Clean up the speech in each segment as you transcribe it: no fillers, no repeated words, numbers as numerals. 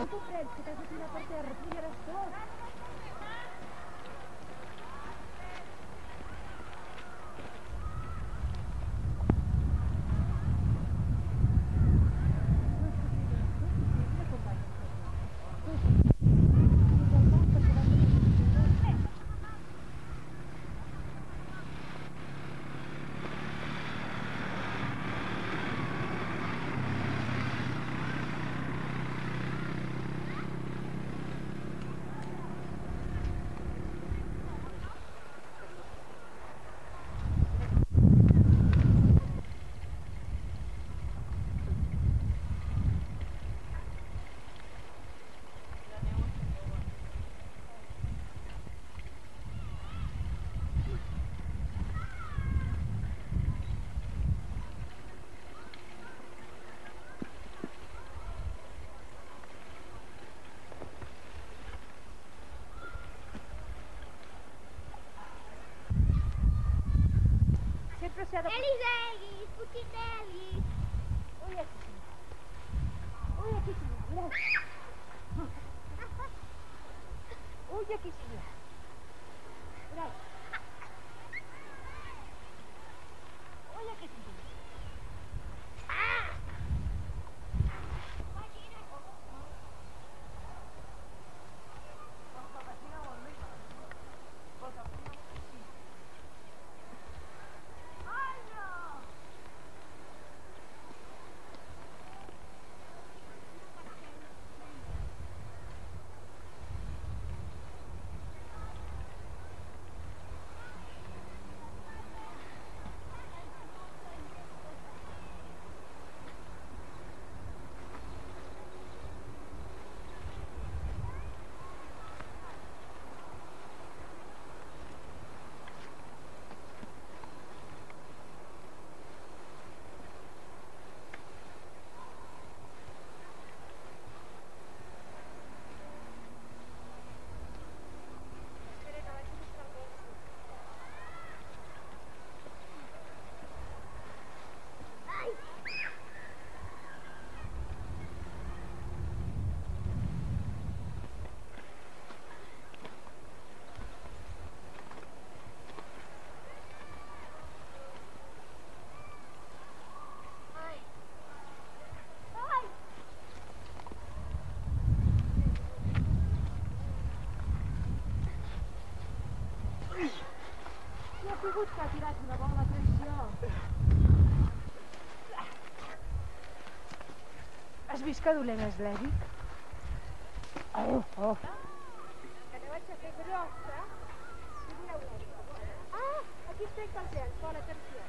t'ho prens, que t'has de tirar per terra, punyaràs tot. Elis, petit Elis. Ui, aquí sí. Ui, aquí sí, mira. Ui, aquí sí, mira. Mira. Ui, aquí sí. Qui ha sigut que ha tirat una bola de traïció? Has vist que dolent és l'Eric? Oh. Que ne vaig a fer grossa i mireu l'Eric. Ah, aquí es trenca el gel. Bona, atenció.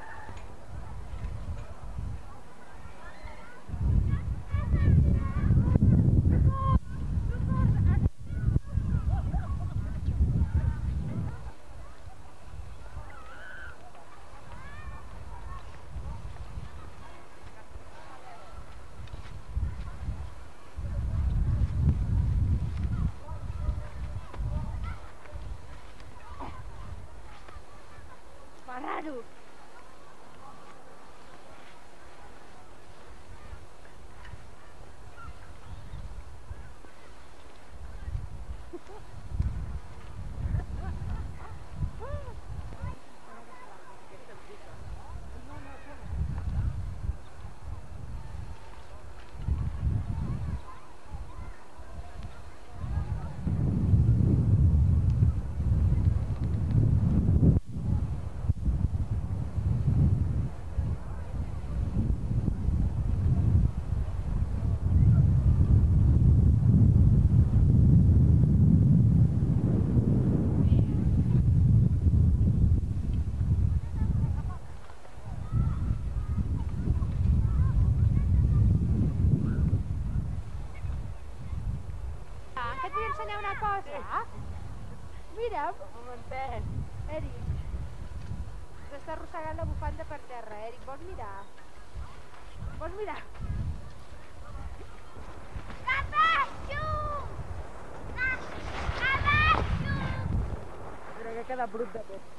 Marrano! Que et vull ensenyar una cosa. Mira'm. No m'entén. Eric. S'està arrossegant la bufanda per terra. Eric, vols mirar? Vols mirar? Cavallo! Cavallo! Crec que queda brut de tot.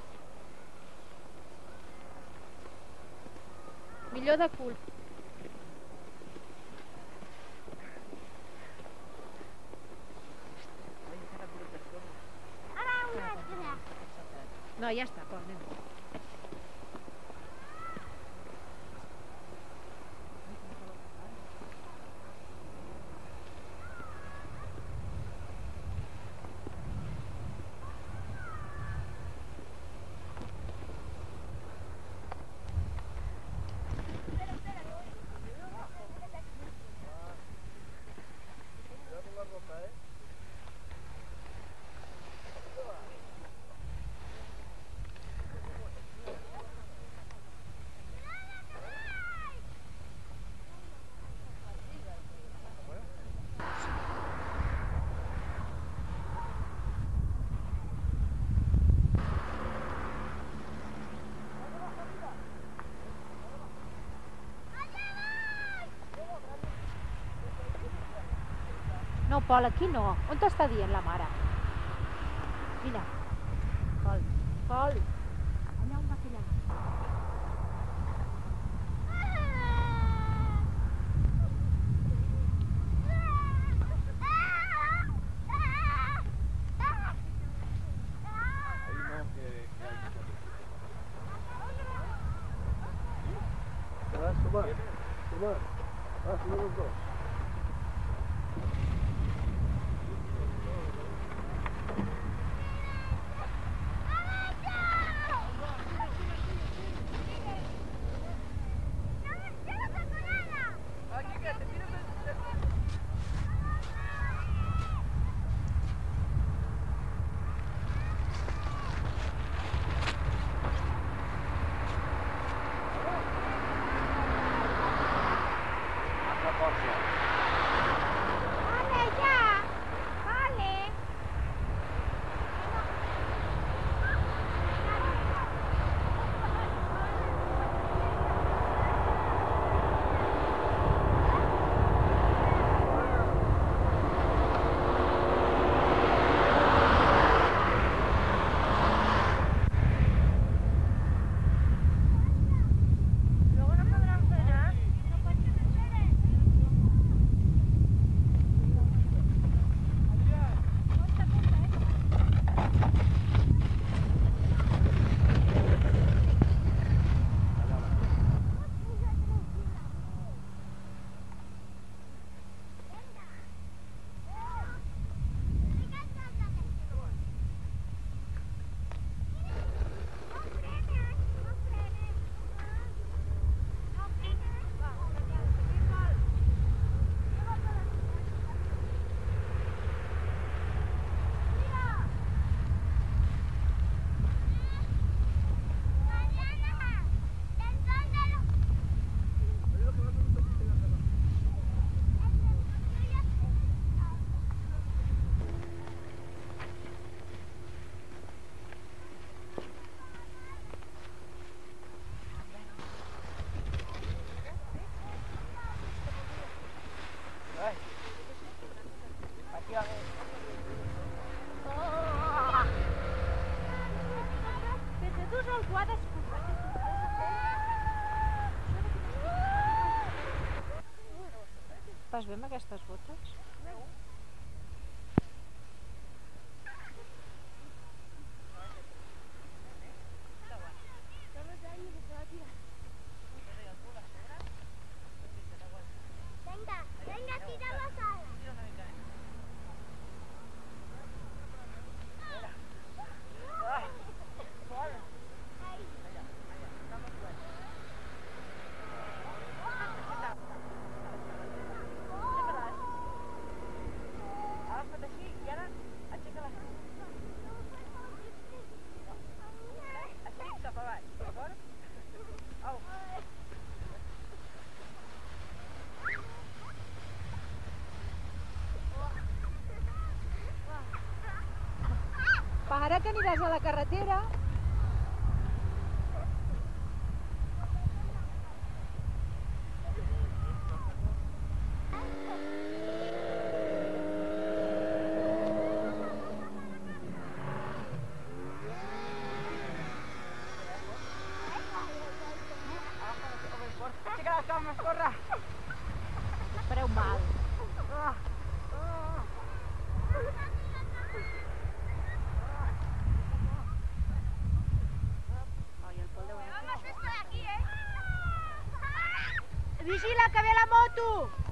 Millor de cul. No, ja està, Pol, anem. No, Pol, aquí no. On t'està dient la mare? Mira. Pol. Pol. Allà on va aquella mare. Suma los dos. Vale, ya. Vale. Luego no podrán frenar. Vas bé amb aquestes botes? Venga, venga, tira la sala. Ara que aniràs a la carretera... Aixeca les cames, corre! Fareu mal. tu!